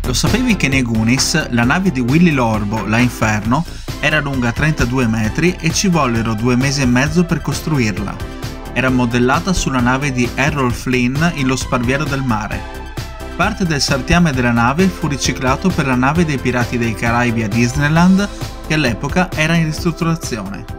Lo sapevi che nei Goonies la nave di Willy Lorbo, la Inferno, era lunga 32 metri e ci vollero 2 mesi e mezzo per costruirla. Era modellata sulla nave di Errol Flynn in Lo Sparviero del Mare. Parte del sartiame della nave fu riciclato per la nave dei Pirati dei Caraibi a Disneyland, che all'epoca era in ristrutturazione.